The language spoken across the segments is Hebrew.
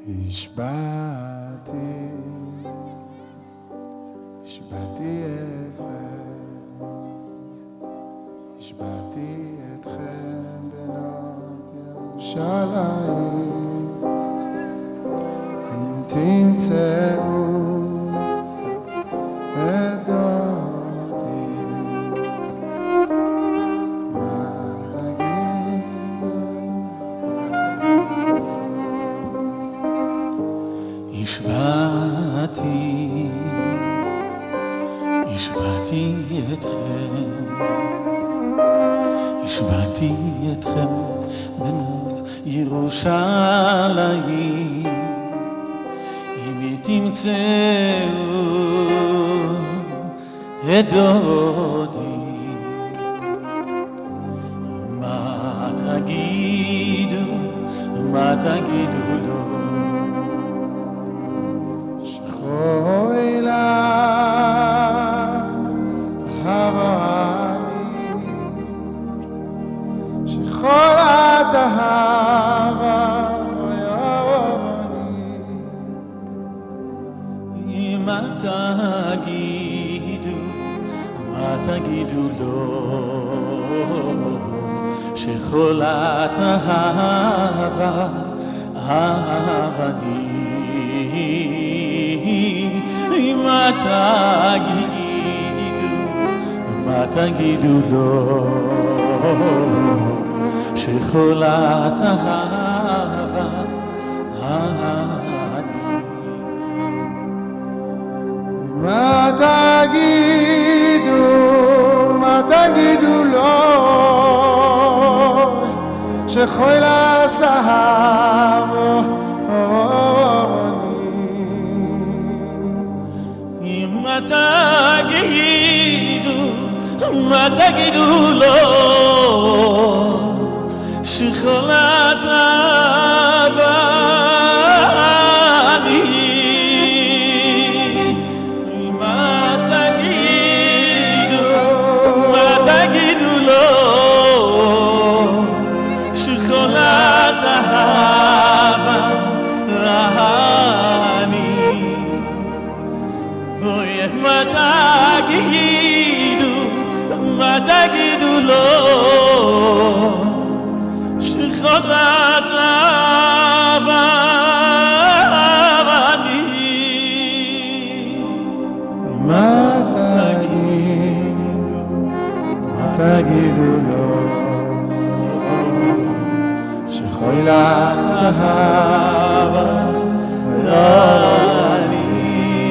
השבעתי אתכם בנות ירושלים, אם תמצאו את דודי, מה תגידו? השבעתי אתכם בנות ירושלים, אם תמצאו את דודי, מה תגידו לו? שכוי כל התאהבה ויאהבני, מה תגידו לו? שכל התאהבה אהבני, מה תגידו לו? שכולת אהבה אני. מה תגידו לו? שכולת אהבה אני. מה תגידו לו? שכולת אהבה אני, מה תגידו לו? שכולת אהבה אני, מה תגידו לו? שכולת אהבה אני, מה תגידו לו? שכולת אהבה אני,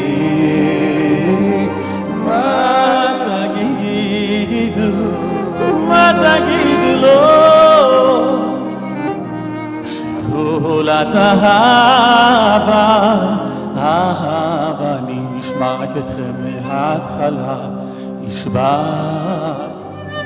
מה תגידו לו? שכולת אהבה אני. נשמע רק אתכם מההתחלה. השבעתי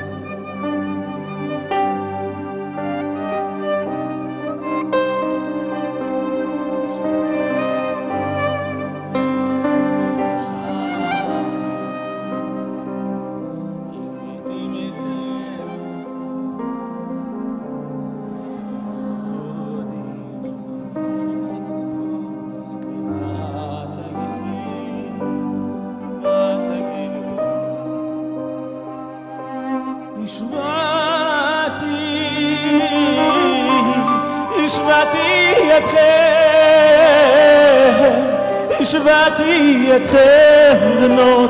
אתכם בנות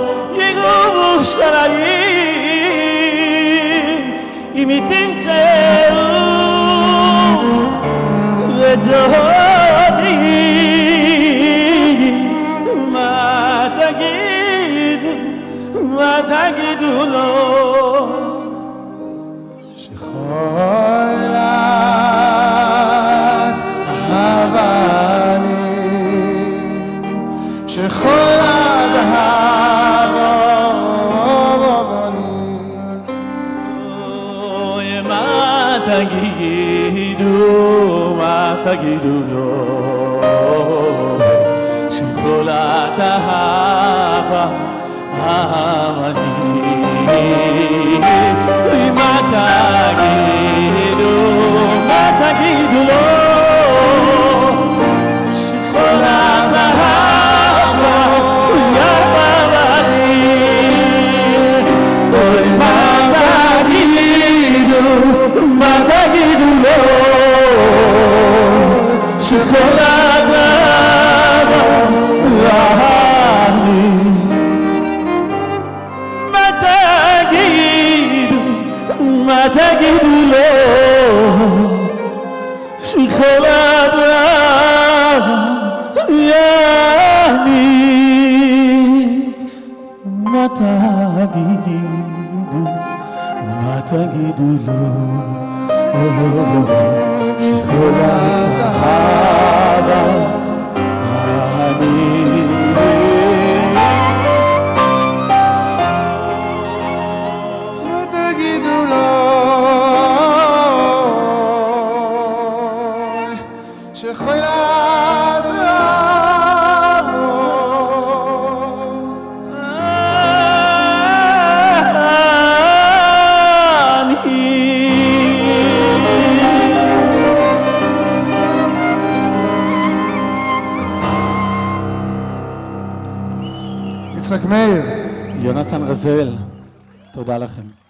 ירושלים, אם תמצאו את דודי, מה תגידו לו? שכולת אהבה שכולת אהבה אני, מה תגידו לו? שכולת אהבה אני, מה תגידו לו? לו שכל אדם יעניק מה תגידו לו שכל אהבה אני מה תגידו לו שכל יצחק מאיר, יונתן רזל, תודה לכם.